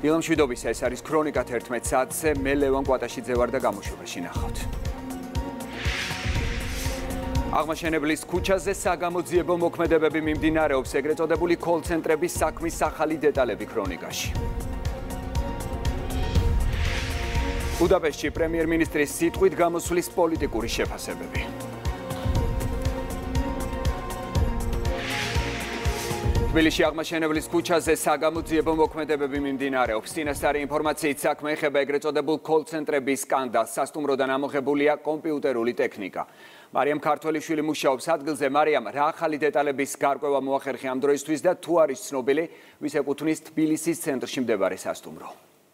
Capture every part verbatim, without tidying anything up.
ილამშვიდობის ეს არის ქრონიკა თერთმეტ საათზე, მე ლევან კვატაშიძე ვარ და გამოშვებაში ნახავთ. აღმაშენებლის ქუჩაზე საგამოძიებო მოქმედებები მიმდინარეობს, ეგრეთ წოდებული კოლ-ცენტრების საქმის ახალი დეტალები ქრონიკაში. ბუდაპეშტში პრემიერ-მინისტრის სიტყვით გამოსვლის პოლიტიკური შეფასებები. თბილისში აღმაშენებლის ქუჩაზე საგამოძიებო მოქმედებები მიმდინარეობს. წინასწარი ინფორმაციით საქმე ეხება ეგრეთ წოდებულ კოლ-ცენტრების სკანდალს. სასტუმროდან ამოღებულია კომპიუტერული ტექნიკა. მარიამ ქართველიშვილი მუშაობს ადგილზე. მარიამ, რა ახალი დეტალების გარკვევა მოახერხე ამ დროისთვის და თუ არის ცნობილი, ვის ეკუთვნის თბილისის ცენტრში მდებარე სასტუმრო?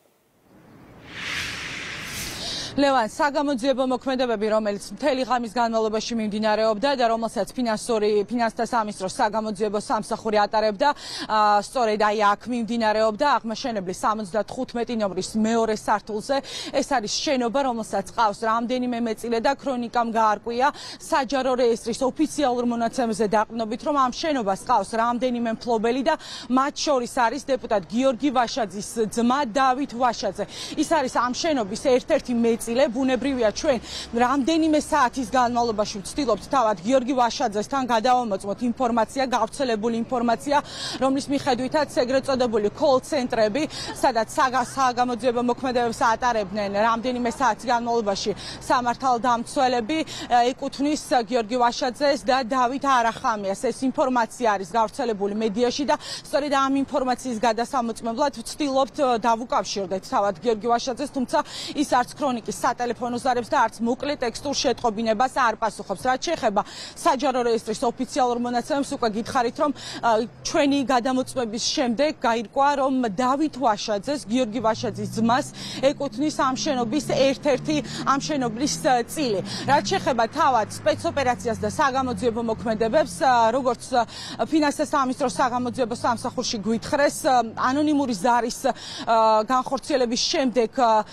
ლევან, საგამოძიებო მოქმედებები, რომელიც მთელი ღამის განმავლობაში მიმდინარეობდა და რომელსაც ფინანსური ფინანსთა სამინისტროს საგამოძიებო სამსახური ატარებდა, სწორედ აი აქ მიმდინარეობდა აღმაშენებლის სამოცდათხუთმეტი ნომრის მეორე სართულზე. ეს არის შენობა, რომელსაც ყავს რამდენიმე მეწილე და ქრონიკამ გაარკვია საჯარო რეესტრის ოფიციალურ მონაცემებზე დაყრდნობით, რომ ამ შენობას ყავს რამდენიმე მფლობელი და მათ შორის არის დეპუტატ გიორგი ვაშაძის ძმა დავით ვაშაძე. ის არის ამ შენობის ერთ-ერთი მეწილე. ბუნებრივია, ჩვენ რამდენიმე საათის განმავლობაში ვცდილობთ თავად გიორგი ვაშაძესთან გადავამოწმოთ ინფორმაცია, გავრცელებული ინფორმაცია, რომლის მიხედვითაც ეგრეთ წოდებული კოლ-ცენტრები, სადაც საგამოძიებო მოქმედებებს ატარებდნენ რამდენიმე საათის განმავლობაში სამართალდამცველები, ეკუთვნის გიორგი ვაშაძეს და დავით არახამიას. ეს ინფორმაცია არის გავრცელებული მედიაში და სწორედ ამ ინფორმაციის გადასამოწმებლად ვცდილობთ დავუკავშირდეთ თავად გიორგი ვაშაძეს, თუმცა ის არც ქრონიკის სატელეფონო ზარებს და არც მოკლე ტექსტურ შეტყობინებას არ პასუხობს. რაც შეეხება საჯარო რეესტრის ოფიციალურ მონაცემებს, უკვე გითხარით, რომ ჩვენი გადამოწმების შემდეგ გაირკვა, რომ დავით ვაშაძეს, გიორგი ვაშაძის ძმას ეკუთვნის ამ შენობის ერთ-ერთი ამ შენობის წილი. რაც შეეხება თავად სპეცოპერაციას და საგამოძიებო მოქმედებებს, როგორც ფინანსთა სამინისტროს საგამოძიებო სამსახურში გვითხრეს, ანონიმური ზარის განხორციელების შემდეგ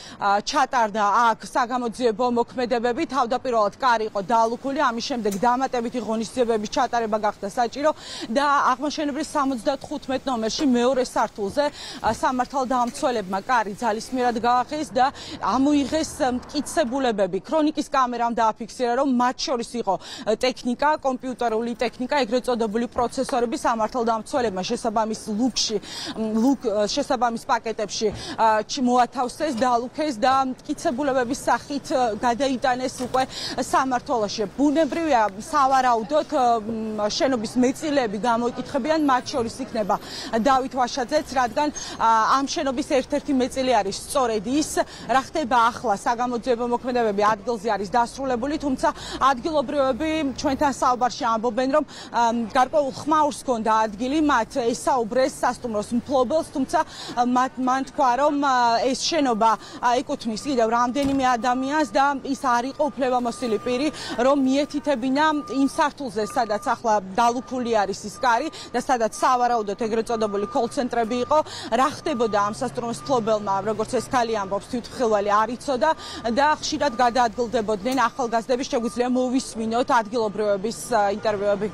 ჩატარდა აქ საგამოძიებო მოქმედებები. თავდაპირველად კარი იყო დალუქული, ამის შემდეგ დამატებითი ღონისძიებების ჩატარება გახდა საჭირო და აღმაშენებლის სამოცდათხუთმეტ ნომერში მეორე სართულზე სამართალდამცველებმა კარი ძალისმიერად გააღეს და ამოიღეს მტკიცებულებები. ქრონიკის კამერამ დააფიქსირა, რომ მათ შორის იყო ტექნიკა, კომპიუტერული ტექნიკა, ეგრეთ წოდებული პროცესორები. სამართალდამცველებმა შესაბამის ლუკში, ლუკ შესაბამის პაკეტებში მოათავსეს, დალუქეს და მტკიცებულებების სახით გადაიტანეს უკვე სამართალოში. ბუნებრივია, სავარაუდოდ შენობის მეწილეები გამოიკითხებიან, მათ შორის იქნება დავით ვაშაძეც, რადგან ამ შენობის ერთ-ერთი მეწილე არის სწორედ ის. რა ხდება ახლა საგამოძიებო მოქმედებები ადგილზე არის დასრულებული, თუმცა ადგილობრივები ჩვენთან საუბარში ამბობენ, რომ გარკვეულ ხმაურს ჰქონდა ადგილი, მათ ესაუბრეს სასტუმროს მფლობელს, თუმცა მან თქვა, რომ ეს შენობა ეკუთვნის კიდევ რამდენიმე ადამიანს და ის არ იყო უფლებამოსილი პირი, რომ მიეთითებინა იმ სართულზე, სადაც ახლა დალუქული არის ის კარი და სადაც სავარაუდოდ ეგრეთ წოდებული კოლ-ცენტრები იყო. რა ხდებოდა ამ სასტუმროს მფლობელმა, როგორც ეს ქალი ამბობს, თვითმხილველი არ იცოდა და ხშირად გადაადგილდებოდნენ ახალგაზრდები. შეგვიძლია მოვისმინოთ ადგილობრივების ინტერვიუები.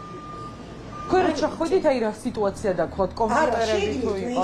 Короче, ходит айра ситуация да код კომპიუტერები თუ იყო.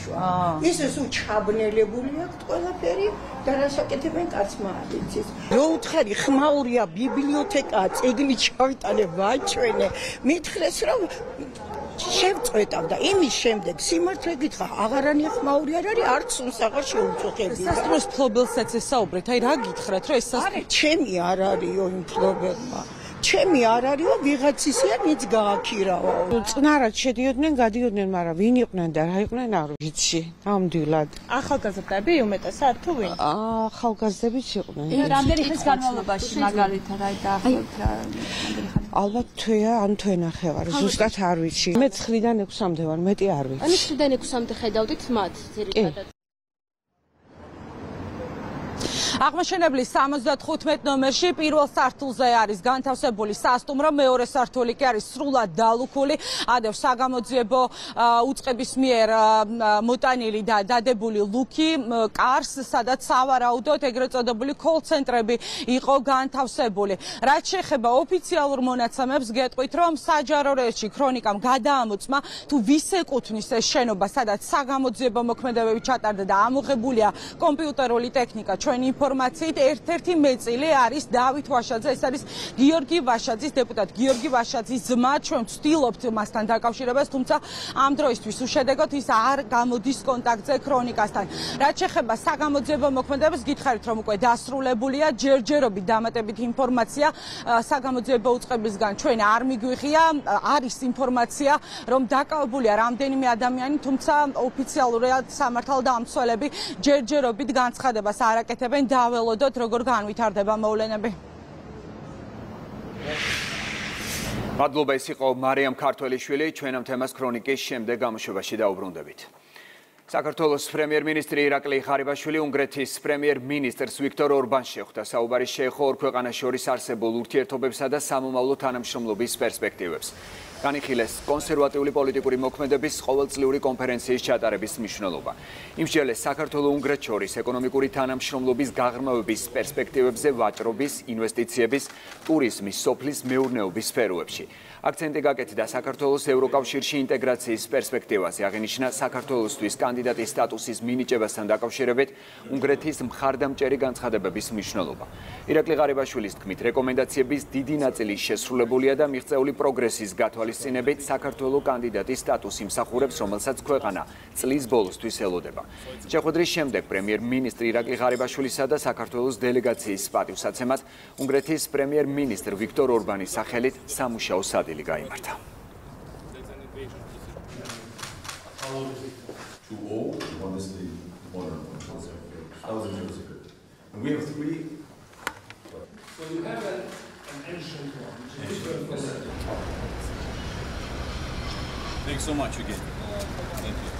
ის ეს უჩაბნელებული აქვს ყველაფერი და რასაკეთებენ კაცმა იცის. რო უთხარი ხმაურია ბიბლიოთეკა, წიგნი ჩავიტანე ვაჩვენე. მითხრეს რომ შევწყვეტავ და იმის შემდეგ სიმართლე გითხრა, აღარანი ხმაური არ არის, არც საღარ შეუწუხები. სასტუმროს მფლობელსაც ესაუბრეთ, აი რა გითხრათ, რომ ეს სასტუმრო ჩემი არ არისო იმ მფლობელმა. ჩემი არ არისო, ვიღაცისია, ვინც გააქირავა. წნარად შედიოდნენ, გადიოდნენ, მაგრამ ვინ იყვნენ და რა იყვნენ არ ვიცი. ნამდვილად. ახალგაზრდები უმეტესად თუ ვინ? ახალგაზრდებიც იყვნენ. რამდენი ხნის განმავლობაში მაგალითად აი დაახლოებით რა ალბათ თვეა, ან თვენახევარი, ზუსტად არ ვიცი. მე ცხრიდან ექვსამდე ვარ, მეტი არ ვიცი. ანუ ცხრიდან ექვსამდე ხედავდით მათ ძირითადად. აღმაშენებლის სამოცდათხუთმეტ ნომერში პირველ სართულზე არის განთავსებული სასტუმრო, მეორე სართული კი არის სრულად დალუქული. ადევს საგამოძიებო უწყების მიერ მოტანილი და დადებული ლუქი კარს, სადაც სავარაუდოდ ეგრეთ წოდებული კოლ-ცენტრები იყო განთავსებული. რაც შეეხება ოფიციალურ მონაცემებს, გეტყვით, რომ საჯარო რეესტრი ქრონიკამ გადაამოწმა თუ ვის ეკუთვნის ეს შენობა, სადაც საგამოძიებო მოქმედებები ჩატარდა და ამოღებულია კომპიუტერული ტექნიკა. ჩვენი ინფორმაციით ერთ-ერთი მეწილი არის დავით ვაშაძე, ეს არის გიორგი ვაშაძის, დეპუტატ გიორგი ვაშაძის ძმა. ჩვენ ვცდილობთ მასთან დაკავშირებას, თუმცა ამ დროისთვის უშედეგოდ ის არ გამოდის კონტაქტზე ქრონიკასთან. რაც შეეხება საგამოძიებო მოქმედებებს, გითხარით, რომ უკვე დასრულებულია ჯერჯერობით დამატებით ინფორმაცია საგამოძიებო უწყებისგან ჩვენ არ მიგვიღია. არის ინფორმაცია, რომ დაკავებულია რამდენიმე ადამიანი, თუმცა ოფიციალურად სამართალდამცველები ჯერჯერობით განცხადებას არ აკეთებენ. დაველოდოთ, როგორ განვითარდება მოვლენები. მადლობა, ეს იყო მარიამ ქართველიშვილი. ჩვენ ამ თემას ქრონიკის შემდეგ გამოშვებაში დაუბრუნდებით. საქართველოს პრემიერ-მინისტრი ირაკლი ღარიბაშვილი უნგრეთის პრემიერ-მინისტრს ვიქტორ ორბანს შეხვდა. საუბარი შეეხო ორ ქვეყანას შორის არსებულ ურთიერთობებსა და სამომავლო თანამშრომლობის პერსპექტივებს. განიხილეს კონსერვატიული პოლიტიკური მოქმედების ყოველწლიური კონფერენციის ჩატარების მნიშვნელობა. იმსჯელეს საქართველოს-უნგრეთს შორის ეკონომიკური თანამშრომლობის გაღრმავების პერსპექტივებზე ვაჭრობის, ინვესტიციების, ტურიზმის, სოფლის მეურნეობის სფეროებში. აქცენტი გაკეთდა საქართველოს ევროკავშირში ინტეგრაციის პერსპექტივაზე. აღინიშნა საქართველოსთვის კანდიდატის სტატუსის მინიჭებასთან დაკავშირებით უნგრეთის მხარდამჭერი განცხადებების მნიშვნელობა. ირაკლი ღარიბაშვილის თქმით, რეკომენდაციების დიდი ნაწილი შესრულებულია და მიღწეული პროგრესის გათვალისწინებით საქართველოს კანდიდატის სტატუსი იმსახურებს, რომელსაც ქვეყანა წლის ბოლოსთვის ელოდება. შეხვედრის შემდეგ პრემიერ-მინისტრი ირაკლი ღარიბაშვილისა და საქართველოს დელეგაციის პატივსაცემად უნგრეთის პრემიერ-მინისტრ ვიქტორ ორბანის სახელით სამუშაო სადგილი გაიმართა. Thanks so much again. Thank you.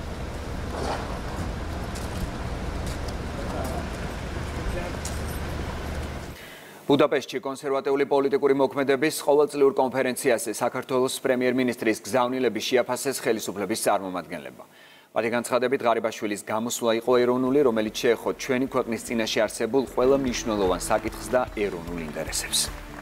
ბუდაპეშტში კონსერვატიული პოლიტიკური მოქმედების ყოველწლიურ კონფერენციაზე საქართველოს პრემიერ-მინისტრის გზავნილების შეაფასეს ხელისუფლების წარმომადგენლებმა. მათი განცხადებით, ღარიბაშვილის გამოსვლა იყო ეროვნული, რომელიც შეეხო ჩვენი ქვეყნის წინაშე არსებულ ყველა მნიშვნელოვან საკითხს და ეროვნულ ინტერესებს.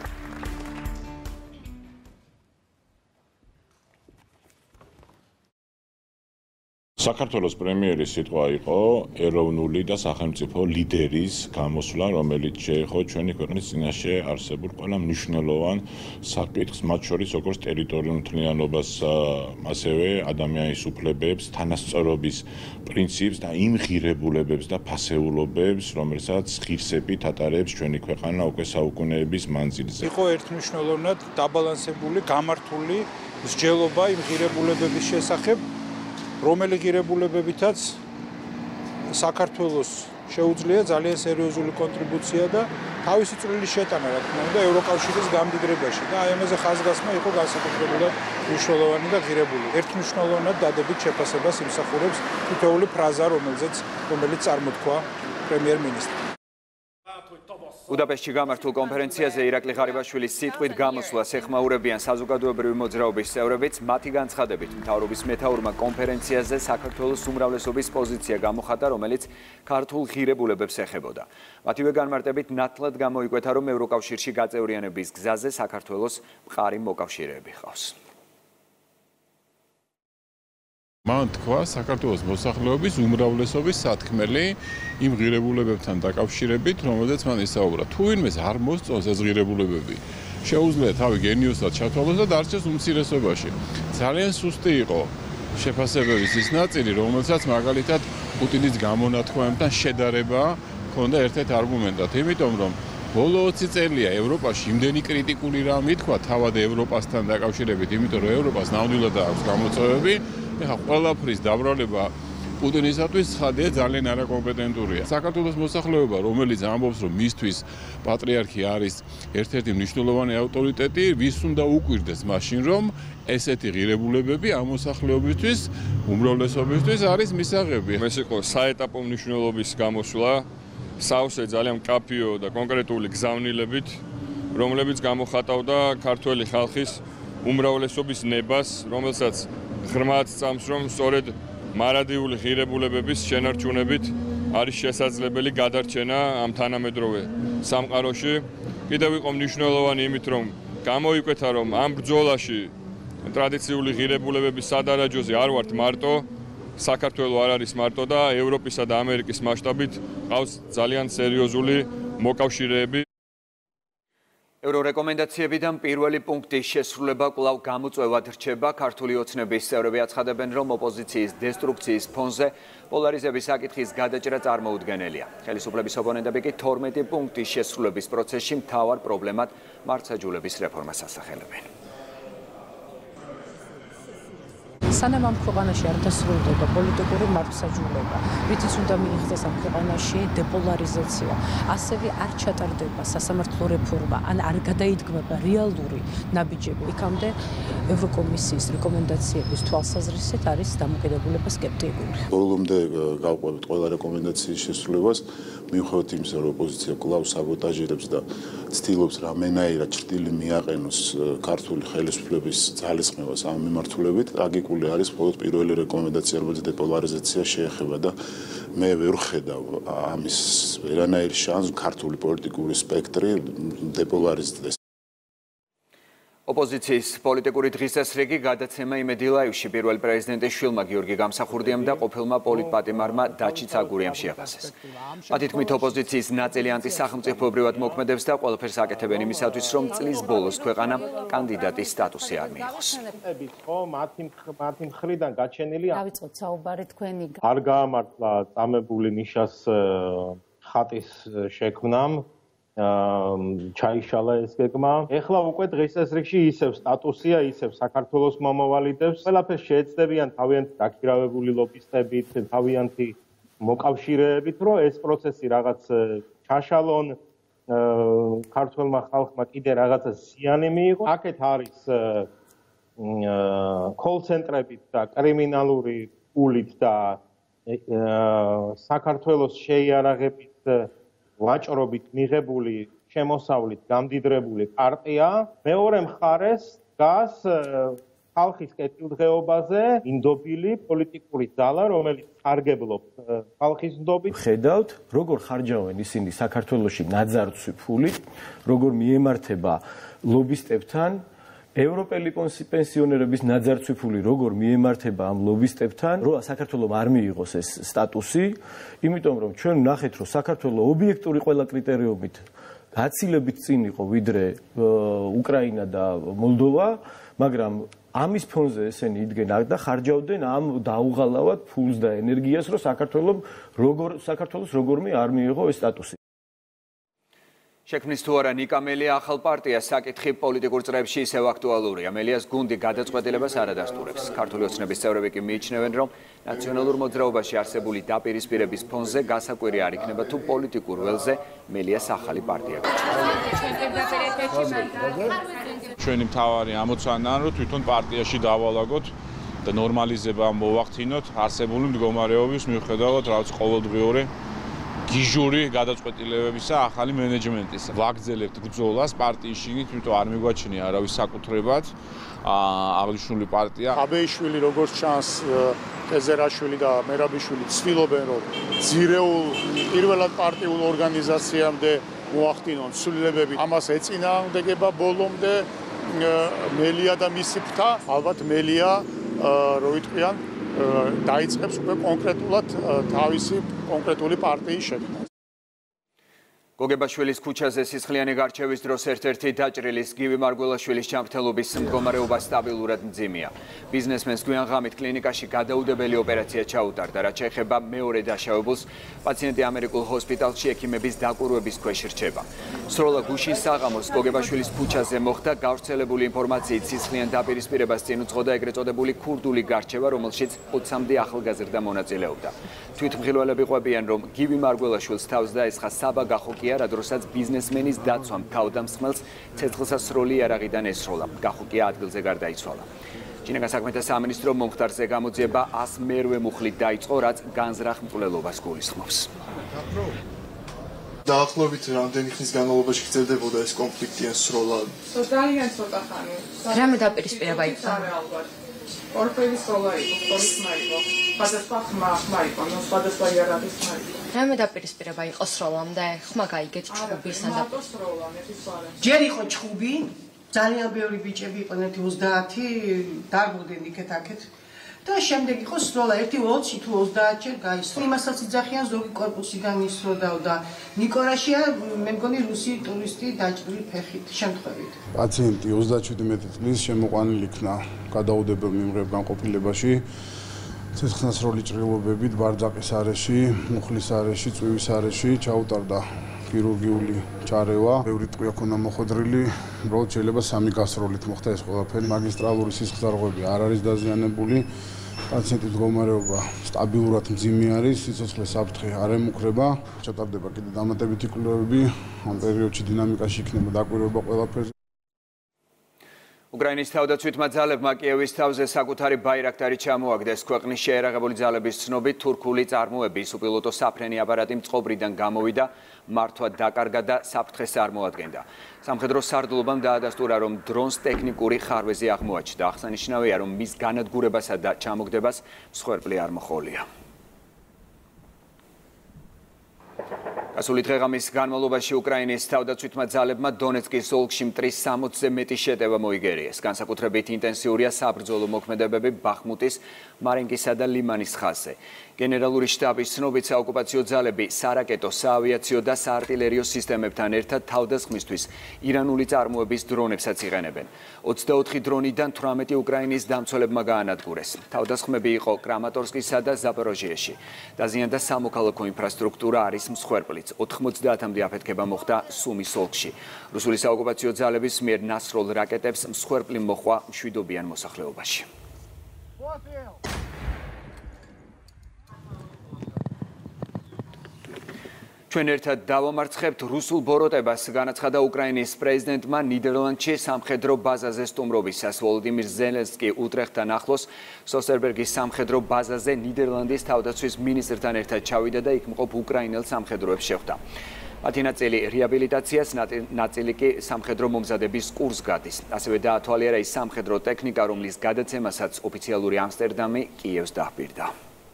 საქართველოს პრემიერის სიტყვა იყო ეროვნული და სახელმწიფო ლიდერის გამოსვლა, რომელიც შეეხო ჩვენი ქვეყნის წინაშე არსებულ ყველა მნიშვნელოვან საკითხს, მათ შორის როგორც ტერიტორიულ მთლიანობას, ასევე ადამიანის უფლებებს, თანასწორობის პრინციპს და იმ ღირებულებებს და ფასეულობებს, რომელსაც ღირსებით ატარებს ჩვენი ქვეყანა უკვე საუკუნეების მანძილზე. იყო ერთმნიშვნელოვნად დაბალანსებული, გამართული მსჯელობა იმ ღირებულებების შესახებ, რომელი ღირებულებებითაც საქართველოს შეუძლია ძალიან სერიოზული კონტრიბუცია და თავისი წვლილი შეტანა, რა თქმა უნდა, ევროკავშირის გამდიდრებაში და აი ამაზე ხაზგასმა იყო განსაკუთრებულად მნიშვნელოვანი და ღირებული. ერთმნიშვნელოვნად დადებით შეფასებას იმსახურებს თითოეული ფრაზა, რომელზეც რომელიც წარმოთქვა პრემიერ-მინისტრმა. ბუდაპეშტში გამართულ კონფერენციაზე ირაკლი ღარიბაშვილის სიტყვით გამოსვლას ეხმაურებიან საზოგადოებრივი მოძრაობის წევრებიც. მათი განცხადებით, მთავრობის მეთაურმა კონფერენციაზე საქართველოს უმრავლესობის პოზიცია გამოხატა, რომელიც ქართულ ღირებულებებს ეხებოდა. მათივე განმარტებით ნათლად გამოიკვეთა, რომ ევროკავშირში გაწევრიანების გზაზე საქართველოს მყარი მოკავშირეები ჰყავს. მან თქვა საქართველოს მოსახლეობის უმრავლესობის სათქმელი იმ ღირებულებებთან დაკავშირებით, რომელზეც მან ისაუბრა. თუ ვინმეს არ მოსწონს ეს ღირებულებები, შეუძლია თავი გენიოსად ჩათვალოს და დარჩეს უმცირესობაში. ძალიან სუსტი იყო შეფასებების ის ნაწილი, რომელსაც მაგალითად პუტინის გამონათქვამებთან შედარება ჰქონდა ერთ-ერთ არგუმენტად, იმიტომ რომ ბოლო ოცი წელია ევროპაში იმდენი კრიტიკული რამ ითქვა თავად ევროპასთან დაკავშირებით, იმიტომ რომ ევროპას ნამდვილად აქვს გამოწვევები. ეხლა ყველაფრის დაბრალება პუტინისათვის ცხადია ძალიან არაკომპეტენტურია. საქართველოს მოსახლეობა, რომელიც ამბობს, რომ მისთვის პატრიარქი არის ერთ-ერთი მნიშვნელოვანი ავტორიტეტი, ვის უნდა უკვირდეს მაშინ, რომ ესეთი ღირებულებები ამ მოსახლეობისთვის, უმრავლესობისთვის არის მისაღები. ეს იყო საეტაპო მნიშვნელობის გამოსვლა სავსე ძალიან მკაფიო და კონკრეტული გზავნილებით, რომლებიც გამოხატავდა ქართველი ხალხის უმრავლესობის ნებას, რომელსაც ღრმად წამს, რომ სწორედ მარადიული ღირებულებების შენარჩუნებით არის შესაძლებელი გადარჩენა ამ თანამედროვე სამყაროში. კიდევ იყო მნიშვნელოვანი იმით, რომ გამოიკვეთა, რომ ამ ბრძოლაში ტრადიციული ღირებულებების სადარაჯოზე არ ვართ მარტო, საქართველო არ არის მარტო და ევროპისა და ამერიკის მასშტაბით ყავს ძალიან სერიოზული მოკავშირეები. ევრორეკომენდაციებიდან პირველი პუნქტის შესრულება კვლავ გამოწვევად რჩება. ქართული ოცნების წევრები აცხადებენ, რომ ოპოზიციის დესტრუქციის ფონზე პოლარიზების საკითხის გადაჭრა წარმოუდგენელია. ხელისუფლების ოპონენტები კი თორმეტი პუნქტის შესრულების პროცესში მთავარ პრობლემად მართლმსაჯულების რეფორმას ასახელებენ. სანამ ამ ქვეყანაში არ დასრულდება პოლიტიკური მართლმსაჯულება, რითიც უნდა მიიღწეს ამ ქვეყანაში დეპოლარიზაცია, ასევე არ ჩატარდება სასამართლო რეფორმა, ან არ გადაიდგმება რეალური ნაბიჯები, იქამდე ევროკომისიის რეკომენდაციების თვალსაზრისით არის დამოკიდებულება სკეპტიკური. ბოლომდე გავყვებით ყველა რეკომენდაციის შესრულებას, მიუხედავად იმისა, რომ ოპოზიცია კვლავ საბოტაჟირებს და ცდილობს რამენაირად ჭრტილი მიაყენოს ქართული ხელისუფლების ძალისხმევას ამ მიმართულებით, ტრაგიკული არის მხოლოდ პირველი რეკომენდაცია, რომელიც დეპოლარიზაცია შეეხება და მე ვერ ვხედავ ამის ვერანაირ შანსს ქართული პოლიტიკური სპექტრი დეპოლარიზდეს. ოპოზიციის პოლიტიკური დღესასრიგი გადაცემა იმედი ლაივში პირველ პრეზიდენტის შვილმა გიორგი გამსახურდიამ და ყოფილმა პოლიტპატიმარმა დაჩი ცაგურიამ შეაფასეს. მათი თქმით, ოპოზიციის ნაწილი ანტისახელმწიფოებრივად მოქმედებს და ყველაფერს აკეთებენ იმისათვის, რომ წლის ბოლოს ქვეყანამ კანდიდატის სტატუსი არ მიიღოს. მათი მხრიდან გაჩენილი დავიწყოთ საუბარი თქვენი არ გაამართლა წამებული ნიშას ხატის შექმნამ. ჩაიშალა ეს გეგმა. ეხლა უკვე დღესასრიგში ისევ სტატუსია, ისევ საქართველოს მომავალიდებს. ყველაფერს შეეცდებიან თავიანთი დაქირავებული ლობისტებით, თავიანთი მოკავშირეებით, რომ ეს პროცესი რაღაც ჩაშალონ, ქართველმა ხალხმა კიდე რაღაცა ზიანი მიიღო. აქეთ არის კოლ-ცენტრებით და კრიმინალური პულით და საქართველოს შეიარაღებით ვაჭრობით მიღებული შემოსავლით გამდიდრებული პარტია მეორე მხარეს დგას ხალხის კეთილდღეობაზე ინდობილი პოლიტიკური ძალა, რომელიც სარგებლობს ხალხის ნდობით. ხედავთ, როგორ ხარჯავენ ისინი საქართველოში ნაძარცვი ფულით, როგორ მიემართება ლობისტებთან, ევროპელი პენსიონერების ნაძარცვი ფული როგორ მიემართება ამ ლობისტებთან, რომ საქართველოს არ მიიღოს ეს სტატუსი, იმიტომ რომ ჩვენ ვნახეთ, რომ საქართველოს ობიექტური ყველა კრიტერიუმით გაცილებით წინ იყო ვიდრე უკრაინა და მოლდოვა, მაგრამ ამის ფონზე ესენი იდგენ და ხარჯავდნენ ამ დაუღალავად ფულს და ენერგიას, რომ საქართველოს როგორ საქართველოს როგორმე არ მიიღო ეს სტატუსი. შექმნის თუ არა ნიკა მელია ახალ პარტიას საკითხი პოლიტიკურ წრეებში ისევ აქტუალურია. მელიას გუნდი გადაწყვეტილებას არ ადასტურებს. ქართული ოცნების წევრები კი მიიჩნევენ, რომ ნაციონალურ მოძრაობაში არსებული დაპირისპირების ფონზე გასაკვირი არ იქნება თუ პოლიტიკურ ველზე მელიას ახალი პარტია ჩვენი მთავარი ამოცანაა, რომ თვითონ პარტიაში დავალაგოთ და ნორმალიზება მოვახდინოთ არსებული მდგომარეობის მიუხედავად რაც ყოველდღიური გიჟური გადაწყვეტილებებისა ახალი მენეჯმენტის. ვაგრძელებთ ბრძოლას პარტიის შიგნით, იმიტომ არ მიგვაჩნია არავის საკუთრებად აღნიშნული პარტია. აბეიშვილი როგორც ჩანს, ტეზერაშვილი და მერაბიშვილი ცდილობენ, რომ ძირეულ პირველად პარტიულ ორგანიზაციამდე მოახდინონ ცვლილებები. ამას ეწინააღმდეგება ბოლომდე მელია და მისი ფრთა. ალბათ მელია რო ვიტყვიან დაიწყებს უკვე კონკრეტულად თავისი კონკრეტული პარტიის შექმნა. გოგებაშვილის ქუჩაზე სისხლიანი გარჩევის დროს ერთ-ერთი დაჭრილის გივი მარგველაშვილის ჯანმრთელობის მდგომარეობა სტაბილურად მძიმეა. ბიზნესმენს გვიან ღამით კლინიკაში გადაუდებელი ოპერაცია ჩაუტარდა, რაც შეეხება მეორე დაშავებულს, პაციენტი ამერიკულ ჰოსპიტალში ექიმების დაკვირვების ქვეშ რჩება. სროლა გუშინ საღამოს გოგებაშვილის ქუჩაზე მოხდა. გავრცელებული ინფორმაციით სისხლიან დაპირისპირებას წინ უძღოდა ეგრეთ წოდებული ქურდული გარჩევა, რომელშიც ოცამდე ახალგაზრდა მონაწილეობდა. თვითმხილველები ყვებიან, რომ გივი მარგველაშვილს თავს დაესხა საბა გახოკი რადროსაც ბიზნესმენის დაცვამ თავდამსხმელს ცეცხლსასროლი იარაღიდან ესროლა. გახოკია ადგილზე გარდაიცვალა. ჩინეთის საქმეთა სამინისტრო მომხდარზე გამოძიება ასი მერვე მუხლით დაიწყო, რაც განზრახ მკვლელობას გულისხმობს. დაახლოებით რამდენი ხნის განმავლობაში გრძელდებოდა ეს კონფლიქტი ან სროლა? ძალიან ცოტა ხანი. რამე დაპირისპირება იყო? ორფერდის სროლა იყო, სკოლის ხმა იყო. სხვადასხვა ხმა ხმა იყო, ნუ სხვადასხვა იარაღის ხმა იყო. რამე დაპირისპირება იყო სროლამდე? ხმა გაიგეთ ჩხუბის ან და სროლა, მე თვითონ. ჯერ იყო ჩხუბი, ძალიან ბევრი ბიჭები იყვნენ, ერთი ოცდაათი, დარბოდნენ იქეთ-აქეთ. და შემდეგ იყო სროლა, ერთი ოცი თუ ოცდაათი ჯერ გაისროლა. იმასაც იძახიან ზოგი კორპუსიდან ისროდავდა. ნიკორაშია, მე მგონი რუსი ტურისტი დაჭრილი ფეხით, შემთხვევით. პაციენტი ოცდაშვიდი მეტი წლის შემოყვანილი იქნა გადაუდებელ მიმღებ განყოფილებაში. ცეცხლსასროლი ჭრილობებით ბარძაყის არეში, მუხლის არეში, წვივის არეში ჩაუტარდა ქირურგიული ჩარევა. ბევრი ტყვია ქონდა მოხვედრილი, უბრალოდ შეიძლება სამი გასროლით მოხდა ეს ყველაფერი. მაგისტრალური სისხლძარღვები არ არის დაზიანებული. პაციენტის მდგომარეობა სტაბილურად მძიმე არის, სიცოცხლე საფრთხე არ ემუქრება. ჩატარდება კიდე დამატებითი კვლევები, ამ პერიოდში დინამიკაში იქნება დაკვირვება ყველაფერზე. უკრაინის თავდაცვითმა ძალებმა კიევის თავზე საკუთარი ბაირაქტარი ჩამოაგდეს. ქვეყნის შეერაღებული ძალების ცნობით, თურქული წარმოების უპილოტო საფრენი აპარატი მწყობრიდან გამოვიდა, მართვა დაკარგა და საფრთხეს წარმოადგენდა. სამხედრო სარდლობამ დაადასტურა, რომ დრონს ტექნიკური ხარვეზი აღმოაჩნდა. აღსანიშნავია, რომ მის განადგურებასა და ჩამოგდებას მსხვერპლი არ მოჰყოლია. გასული დღეღამის განმავლობაში უკრაინის თავდაცვითმა ძალებმა დონეცკის ოლქში მტრის სამოცზე მეტი შეტევა მოიგერიეს. განსაკუთრებით ინტენსიურია საბრძოლო მოქმედებები ბახმუტის, მარინკისა და ლიმანის ხაზზე. გენერალური შტაბის ცნობით, საოკუპაციო ძალები სარაკეტო, საავიაციო და საარტილერიო სისტემებთან ერთად თავდასხმისთვის ირანული წარმოების დრონებსაც იყენებენ. ოცდაოთხი დრონიდან თვრამეტი უკრაინის დამცველებმა გაანადგურეს. თავდასხმები იყო კრამატორსკისა და ზაპოროჟიეში. დაზიანდა სამოქალაქო ინფრასტრუქტურა არის მსხვერპლიც. ოთხმოცდაათამდე აფეთქება მოხდა სუმის ოლქში. რუსული საოკუპაციო ძალების მიერ ნასროლ რაკეტებს მსხვერპლი მოჰყვა მშვიდობიან მოსახლეობაში. ჩვენ ერთად დავამარცხებთ რუსულ ბოროტებას, განაცხადა უკრაინის პრეზიდენტმა ნიდერლანდში სამხედრო ბაზაზე სტუმრობისას. ვოლოდიმირ ზელენსკი უტრეხტთან ახლოს სოსერბერგის სამხედრო ბაზაზე ნიდერლანდის თავდაცვის მინისტრთან ერთად ჩავიდა და იქ მყოფ უკრაინელ სამხედროებს შეხვდა. მათი ნაწილი რეაბილიტაციას, ნაწილი კი სამხედრო მომზადების კურსს გადის. ასევე დაათვალიერა ის სამხედრო ტექნიკა, რომლის გადაცემასაც ოფიციალური ამსტერდამი კიევს დაჰპირდა.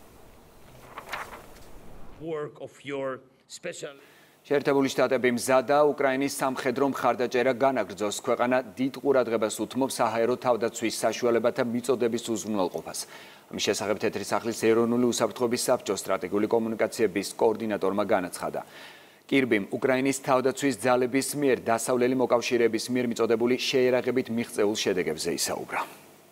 შეერთებული შტატები მზადა უკრაინის სამხედრო მხარდაჭერა განაგრძოს. ქვეყანა დიდ ყურადღებას უთმობს საჰაერო თავდაცვის საშუალებათა მიწოდების უზრუნველყოფას. ამის შესახებ თეთრი სახლის ეროვნული უსაფრთხოების საბჭოს სტრატეგიული კომუნიკაციების კოორდინატორმა განაცხადა. კირბიმ უკრაინის თავდაცვის ძალების მიერ დასავლელი მოკავშირეების მიერ მიწოდებული შეერაღებით მიღწეულ შედეგებზე ისაუბრა.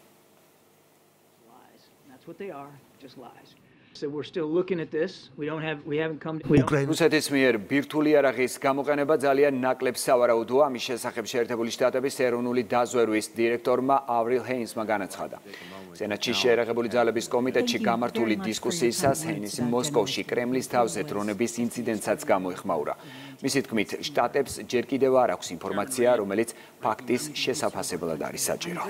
რუსეთის მიერ ბირთვული იარაღის გამოყენება ძალიან ნაკლებ სავარაუდოა. ამის შესახებ შეერთებული შტატების ეროვნული დაზვერვის დირექტორმა ავრილ ჰეინსმა განაცხადა. სენატში შეერაღებული ძალების კომიტეტში გამართული დისკუსიისას ჰეინსი მოსკოვში კრემლის თავზე დრონების ინციდენტსაც გამოიხმაურა. მისი თქმით, შტატებს ჯერ კიდევ არ აქვს ინფორმაცია, რომელიც ფაქტის შესაფასებლად არის საჭირო.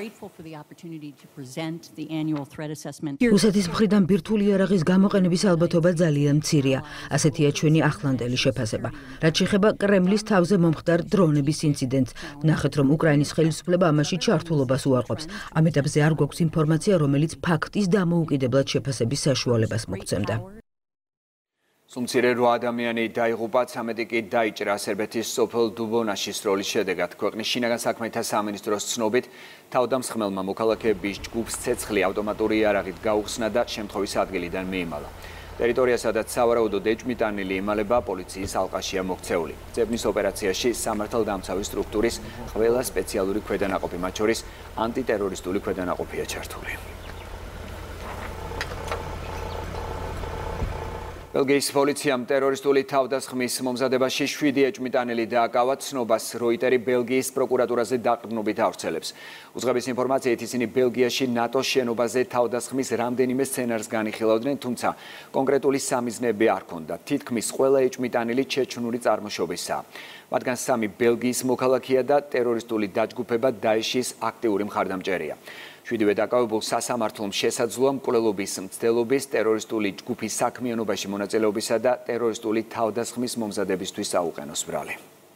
რუსეთის მხრიდან ბირთვული იარაღის გამოყენების ალბათობა ძალიან მცირეა. ასეთია ჩვენი ახლანდელი შეფასება. რაც შეეხება კრემლის თავზე მომხდარ დრონების ინციდენტს, ნახეთ, რომ უკრაინის ხელისუფლება ამაში ჩართულობას უარყოფს. ამ ეტაპზე არ გვაქვს ინფორმაცია, რომელიც ფაქტის დამოუკიდებლად შეფასების საშუალებას მოგცემდა. სუმცირე რვა ადამიანი დაიღუპა, ცამეტი კი დაიჭრა სერბეთის სოფელ დუბონაში სროლის შედეგად. ქვეყნის შინაგან საქმეთა სამინისტროს ცნობით, თავდამსხმელმა მოქალაქეების ჯგუფს ცეცხლი ავტომატური იარაღით გაუხსნა და შემთხვევის ადგილიდან მიიმალა. ტერიტორია, სადაც სავარაუდოდ ეჭვმიტანილი იმალება, პოლიციის ალყაშია მოქცეული. ძებნის ოპერაციაში სამართალდამცავი სტრუქტურის ყველა სპეციალური ქვედანაყოფი, მათ შორის ანტიტერორისტული ქვედანაყოფია ჩართული. ბელგიის პოლიციამ ტერორისტული თავდასხმის მომზადებაში შვიდი ეჭვმიტანილი დააკავა. ცნობას როიტერი ბელგიის პროკურატურაზე დაყრდნობით ავრცელებს. უძღების ინფორმაციით ისინი ბელგიაში ნატოს შენობაზე თავდასხმის რამდენიმე სცენარს განიხილავდნენ, თუმცა კონკრეტული სამიზნეები არ ჰქონდა. თითქმის ყველა ეჭვმიტანილი ჩეჩნური წარმოშობისაა. მათგან სამი ბელგიის მოქალაქეა და ტერორისტული დაჯგუფება დაეშის აქტიური მხარდამჭერია. შვიდივე დაკავებულ სასამართლომ შესაძლოა მკვლელობის, მცდელობის, ტერორისტული ჯგუფის საქმიანობაში მონაწილეობისა და ტერორისტული თავდასხმის მომზადებისთვის აუყენოს ბრალი.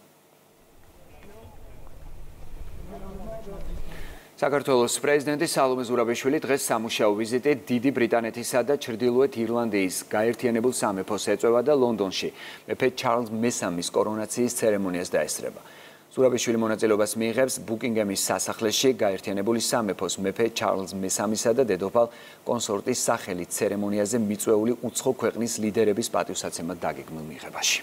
საქართველოს პრეზიდენტი სალომე ზურაბიშვილი დღეს სამუშაო ვიზიტით დიდი ბრიტანეთისა და ჩრდილოეთ ირლანდიის გაერთიანებულ სამეფოს ეწევა და ლონდონში მეფე ჩარლზ მესამის კორონაციის ცერემონიას დაესწრება. ზურაბიშვილი მონაწილეობას მიიღებს ბუკინგემის სასახლეში გაერთიანებული სამეფოს მეფე ჩარლზ მესამისა და დედოფალ კონსორტის სახელით ცერემონიაზე მიწვეული უცხო ქვეყნის ლიდერების პატივსაცემად დაგეგმილ მიღებაში.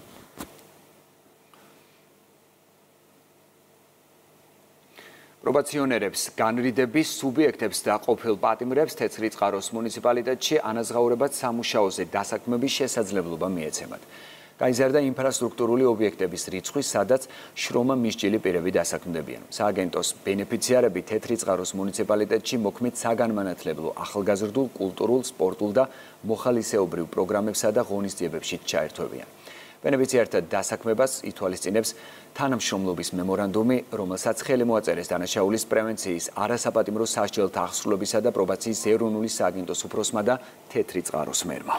პრობაციონერებს, განრიდების სუბიექტებს და ყოფილ პატიმრებს თეთრიწყაროს მუნიციპალიტეტში ანაზღაურებად სამუშაოზე დასაქმების შესაძლებლობა მიეცემათ. გაიზარდა ინფრასტრუქტურული ობიექტების რიცხვი, სადაც შრომა მისჭილი პირები დასაქმდებიან. სააგენტოს ბენეფიციარები თეთრიწყაროს მუნიციპალიტეტში მოქმედ საგანმანათლებლო, ახალგაზრდულ, კულტურულ, სპორტულ და მოხალისეობრივ პროგრამებსა და ღონისძიებებში ჩაერთვებიან. ბენეფიციართა დასაქმებას ითვალისწინებს თანამშრომლობის მემორანდუმი, რომელსაც ხელი მოაწერეს დანაშაულის პრევენციის, არასაპატიმრო სასჯელთა აღსრულებისა და პრობაციის ეროვნული სააგენტოს უფროსმა და თეთრიწყაროს მერმა.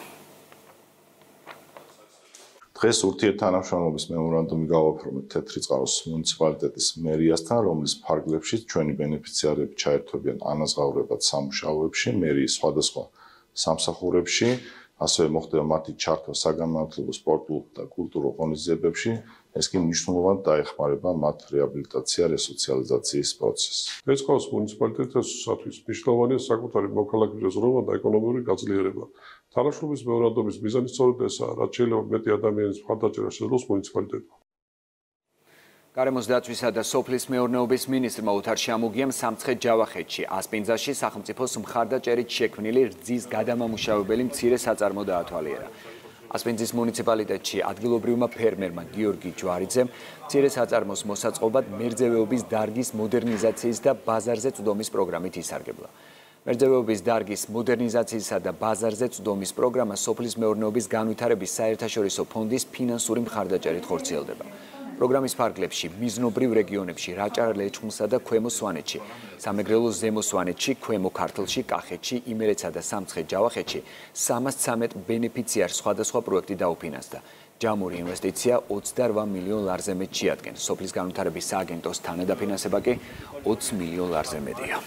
დღეს ურთიერთთანამშრომლობის მემორანდუმი გავაფორმეთ თეთრიწყაროს მუნიციპალიტეტის მერიასთან, რომლის ფარგლებში ჩვენი ბენეფიციარები ჩაერთვებიან ანაზღაურებად სამუშაოებში, მერიის სხვადასხვა სამსახურებში, ასევე მოხდება მათი ჩართვა საგანმანათლებლო, სპორტულ და კულტურულ ღონისძიებებში, ეს კი მნიშვნელოვნად დაეხმარება მათ რეაბილიტაცია, რესოციალიზაციის პროცესს. თეთრიწყაროს მუნიციპალიტეტისათვის მნიშვნელოვანია საკუთარი მოქალაქეების ზრდობა და ეკონომიკური გაძლიერება. თანამშრომლობის მემორანდუმის მიზანი სწორედ ესაა, რაც შეიძლება მეტი ადამიანის მხარდაჭერა შეძლოს მუნიციპალიტეტმა. გარემოს დაცვისა და სოფლის მეურნეობის მინისტრმა ოთარ შამუგიამ სამცხე-ჯავახეთში, ასპინძაში სახელმწიფოს მხარდაჭერით შექმნილი რძის გადამამუშავებელი მცირე საწარმო დაათვალიერა. ასპინძის მუნიციპალიტეტში ადგილობრივმა ფერმერმა გიორგი ჯვარიძემ მცირე საწარმოს მოსაწყობად მერძევეობის დარგის მოდერნიზაციის და ბაზარზე წვდომის პროგრამით ისარგებლა. მერძევეობის დარგის მოდერნიზაციისა და ბაზარზე წვდომის პროგრამა სოფლის მეურნეობის განვითარების საერთაშორისო ფონდის ფინანსური მხარდაჭერით ხორციელდება. პროგრამის ფარგლებში მიზნობრივ რეგიონებში რაჭა-ლეჩხუმსა და ქვემო სვანეთში, სამეგრელოს ზემო სვანეთში, ქვემო ქართლში, კახეთში, იმერეთსა და სამცხე-ჯავახეთში სამას ცამეტ ბენეფიციარს სხვადასხვა პროექტი დაუფინანსდა. ჯამური ინვესტიცია ოცდარვა მილიონ ლარზე მეტ შეადგენს. სოფლის განვითარების სააგენტოს თანადაფინანსება კი ოცი მილიონ ლარზე მეტია.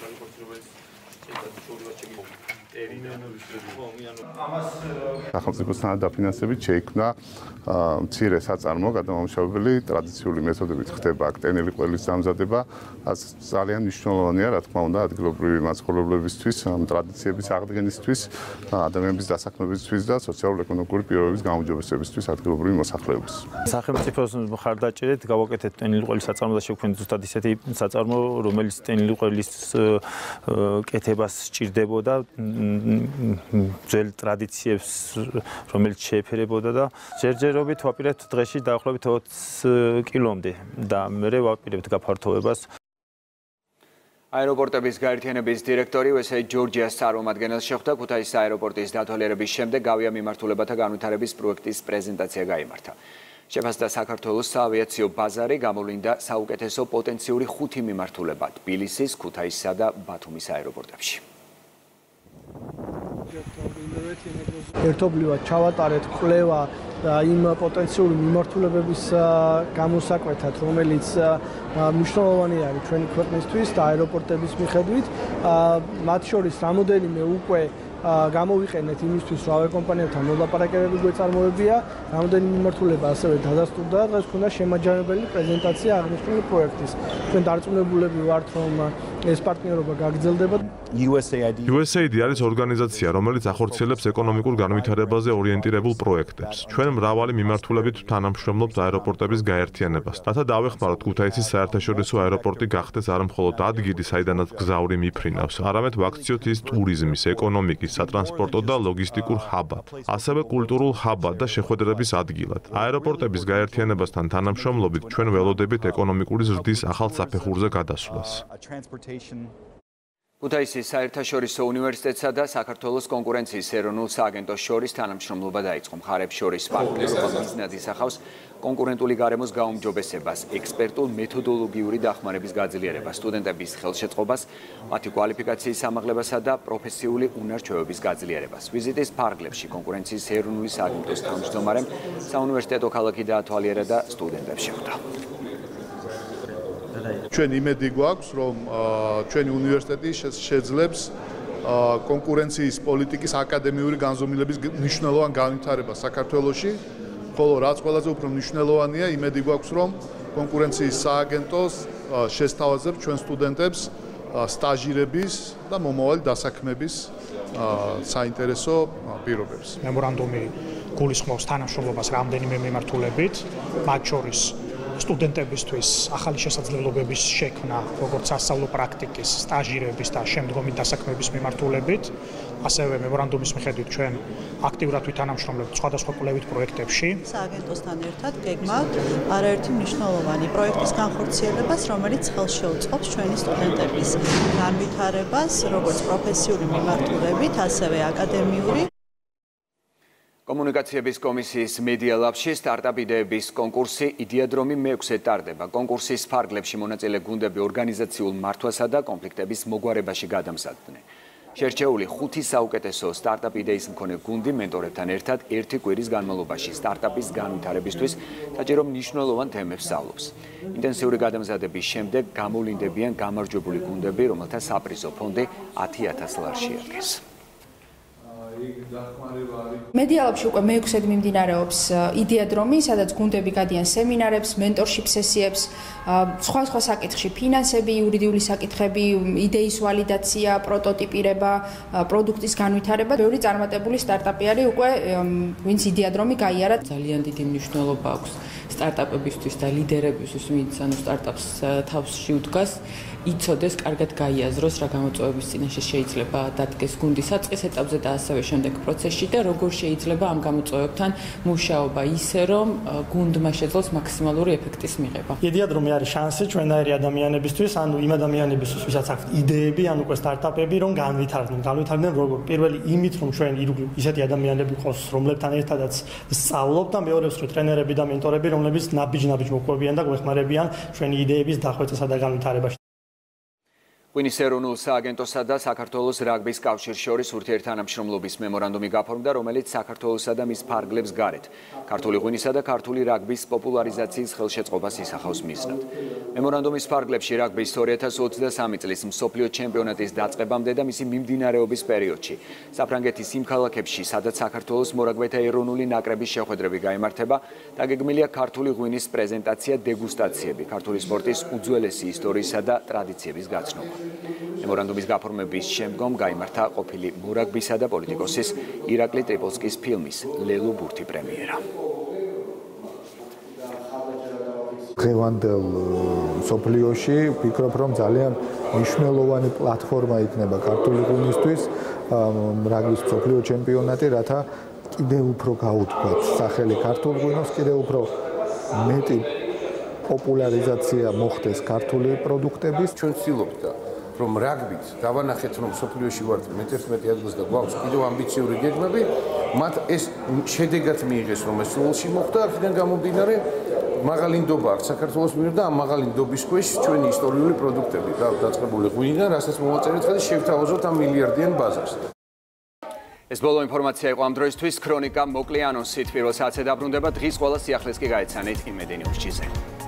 სახელმწიფოს თანადაფინანსებით შეიქმნა მცირე საწარმო გადამამუშავებელი ტრადიციული მეთოდებით ხდება აქტენელი ყველის დამზადება, რაც ძალიან მნიშვნელოვანია, რა თქმა უნდა, ადგილობრივი მაცხოვრებლებისთვის, ტრადიციების აღდგენისთვის, ადამიანების დასაქმებისთვის და სოციალურ-ეკონომიკური პირობების გაუმჯობესებისთვის ადგილობრივი მოსახლეობის. სახელმწიფოს მხარდაჭერით გავაკეთეთ ტენილი ყველის საწარმო და შევქმნით ზუსტად ისეთი საწარმო, რომელიც ტენილი ყველის კეთებას სჭირდებოდა, ძველ ტრადიციებს, რომელიც შეეფერებოდა და ჯერჯერობით ვაპირებთ დღეში დაახლოებით ოცი კილომდე და მე ვაპირებთ გაფართოვებას. აეროპორტების გაერთიანების დირექტორი ესე ჯორჯიას წარმომადგენელს შეხვდა ქუთაისის აეროპორტის დათვალიერების შემდეგ გავია მიმართულებათა განვითარების პროექტის პრეზენტაცია გაიმართა. შეფასდა საქართველოს საავიაციო ბაზარი, გამოვლინდა საუკეთესო პოტენციური ხუთი მიმართულება თბილისის, ქუთაისსა და ბათუმის აეროპორტებში. ერთობლივად ჩავატარეთ კვლევა იმ პოტენციური მიმართულებების გამოსაკვეთად, რომელიც მნიშვნელოვანი არის ჩვენი ქვეყნისთვის და აეროპორტების მიხედვით. მათ შორის რამოდენიმე უკვე გამოვიყენეთ იმისთვის, რომ ავიაკომპანიებთან მოლაპარაკებები გვეწარმოებია, რამოდენიმე მიმართულება ასევე დადასტურდა და დღეს ქონდა შემაჯამებელი პრეზენტაცია აღნიშნული პროექტის. ჩვენ დარწმუნებულები ვართ, რომ ეს პარტნიორობა გაგრძელდება. იუ ეს ეი აი დი არის ორგანიზაცია, რომელიც ახორციელებს ეკონომიკურ განვითარებაზე ორიენტირებულ პროექტებს. ჩვენ მრავალი მიმართულებით თანამშრომლობთ აეროპორტების გაერთიანებას. რათა დავეხმაროთ ქუთაისის საერთაშორისო აეროპორტი გახდეს არა მხოლოდ ადგილი, საიდანაც გზავრი მიფრინავს, არამედ ვაქციოთ ის ტურიზმის, ეკონომიკის, სატრანსპორტო და ლოგისტიკურ ჰაბად, ასევე კულტურულ ჰაბად და შეხვედრების ადგილად. აეროპორტების გაერთიანებასთან თანამშრომლობით ჩვენ ველოდებით ეკონომიკური ზრდის ახალ საფეხურზე გადასვლას. ქუთაისის საერთაშორისო უნივერსიტეტსა და საქართველოს კონკურენციის ეროვნულ სააგენტოს შორის თანამშრომლობა დაიწყო. მხარებს შორის პარტნიორობა მიზნად ისახავს კონკურენტული გარემოს გაუმჯობესებას, ექსპერტულ მეთოდოლოგიური დახმარების გაძლიერებას, სტუდენტების ხელშეწყობას, მათი კვალიფიკაციის ამაღლებასა და პროფესიული უნარჩვევების გაძლიერებას. ვიზიტის ფარგლებში კონკურენციის ეროვნული სააგენტოს თავმჯდომარემ საუნივერსიტეტო ქალაქი დაათვალიერა და სტუდენტებს შეხვდა. ჩვენ იმედი გვაქვს, რომ ჩვენი უნივერსიტეტი შეძლებს კონკურენციის პოლიტიკის აკადემიური განზომილების მნიშვნელოვან განვითარებას საქართველოში, ხოლო რაც ყველაზე უფრო მნიშვნელოვანია, იმედი გვაქვს, რომ კონკურენციის სააგენტოს შესთავაზებს ჩვენ სტუდენტებს სტაჟირების და მომავალი დასაქმების საინტერესო პირობებს. მემორანდუმი გულისხმობს თანამშრომლობას რამდენიმე მიმართულებით, მათ შორის სტუდენტებისთვის ახალი შესაძლებლობების შექმნა, როგორც სასწავლო პრაქტიკის, სტაჟირების და შემდგომი დასაქმების მიმართულებით. ასევე მემორანდუმის მიხედვით ჩვენ აქტიურად ვითანამშრომლებთ სხვადასხვა კვლევით პროექტებში. სააგენტოსთან ერთად გეგმავთ არაერთი მნიშვნელოვანი პროექტის განხორციელებას, რომელიც ხელშეუწყობს ჩვენი სტუდენტების განვითარებას, როგორც პროფესიული მიმართულებით, ასევე აკადემიური. კომუნიკაციების კომისიის Media Lab-ში სტარტაპ იდეების კონკურსი იდეადრომი მეექვსე ტარდება. კონკურსის ფარგლებში მონაწილე გუნდები ორგანიზაციულ მართვასა და კონფლიქტების მოგვარებაში გადამზადდნენ. შერჩეული ხუთი საუკეთესო სტარტაპ იდეის მქონე გუნდი მენტორებთან ერთად ერთი კვირის განმავლობაში სტარტაპის განვითარებისთვის საჭირო მნიშვნელოვან თემებს სწავლობს. ინტენსიური გადამზადების შემდეგ გამოვლინდებიან გამარჯვებული გუნდები, რომელთა საპრიზო ფონდი ათი ათას ლარს შეადგენს. Media Lab-ში უკვე მეექვსედ მიმდინარეობს იდეადრომი, სადაც გუნდები გადიან სემინარებს, mentorship სესიებს, სხვა სხვა საკითხში ფინანსები, იურიდიული საკითხები, იდეის ვალიდაცია, პროტოტიპირება, პროდუქტის განვითარება. ბევრი წარმატებული სტარტაპი არის უკვე, ვინც იდეადრომი გაიარა. ძალიან დიდი მნიშვნელობა აქვს სტარტაპებისთვის და ლიდერებისთვის, ვინც ანუ სტარტაპს თავში უდგას. იცოდეს, კარგად გაიაზროს, რა გამოწვევების წინაშე შეიძლება დადგეს გუნდი საწყის ეტაპზე და ასევე შემდეგ პროცესში და როგორ შეიძლება ამ გამოწვევებთან მუშაობა ისე, რომ გუნდმა შეძლოს მაქსიმალური ეფექტის მიღება. იდეადრომი არის შანსი ჩვენაირი ადამიანებისთვის, ანუ იმ ადამიანებისთვის, ვისაც აქვთ იდეები, ანუ უკვე სტარტაპები, რომ განვითარდნენ. განვითარდნენ როგორ? პირველი იმით, რომ ჩვენ ისეთი ადამიანები ყავს, რომლებთან ერთადაც სწავლობ და მეორეც რო ტრენერები და მენტორები, რომლებიც ნაბიჯ-ნაბიჯ მოყვებიან და გვეხმარებიან ჩვენი იდეების დახვეწასა და განვითარებაში. ღვინის ეროვნულ სააგენტოსა და საქართველოს რაგბის კავშირს შორის ურთიერთთანამშრომლობის მემორანდუმი გაფორმდა, რომელიც საქართველოსა და მის ფარგლებს გარეთ ქართული ღვინისა და ქართული რაგბის პოპულარიზაციის ხელშეწყობას ისახავს მიზნად. მემორანდუმის ფარგლებში რაგბის ორი ათას ოცდასამი წლის მსოფლიო ჩემპიონატის დაწყებამდე და მისი მიმდინარეობის პერიოდში საფრანგეთის იმ ქალაქებში, სადაც საქართველოს მორაგბეთა ეროვნული ნაკრების შეხვედრები გაიმართება, დაგეგმილია ქართული ღვინის პრეზენტაცია, დეგუსტაციები, ქართული სპორტის უძველესი ისტორიისა და ტრადიციების გაცნობა. მემორანდუმის გაფორმების შემდგომ გაიმართა ყოფილი მორაგბისა და პოლიტიკოსის ირაკლი ტრიპოლსკის ფილმის ლელო ბურთი პრემიერა. დღევანდელ სოფლიოში ვფიქრობ, რომ ძალიან მნიშვნელოვანი პლატფორმა იქნება ქართული ღვინისთვის რაგბის სოფლიო ჩემპიონატი, რათა კიდევ უფრო გაუთქვათ სახელი ქართულ ღვინოს, კიდევ უფრო მეტი პოპულარიზაცია მოხდეს ქართული პროდუქტების. ჩვენ ვცდილობთ რომ რაგბით დავანახეთ, რომ სოფლიოში ვართ მეთერთმეტე ადგილზე და გვაქვს კიდევ ამბიციური გეგმები, მათ ეს შედეგად მიიღეს, რომ ეს სულში მოხდა, აქედან გამომდინარე მაღალი ნდობა აქვს საქართველოს მიერ და ამ მაღალი ნდობის ქვეშ ჩვენი ისტორიული პროდუქტები და დაწყებული ღვინიდან, რასაც მოვაწერეთ ხელი, შევთავაზოთ ამ მილიარდიან ბაზარს. ეს ბოლო ინფორმაცია იყო ამ დროისთვის. ქრონიკა მოკლე ანონსით პირველ საათზე დაბრუნდება. დღის ყველა სიახლეს კი გაეცანით იმედი ნიუზ-ში.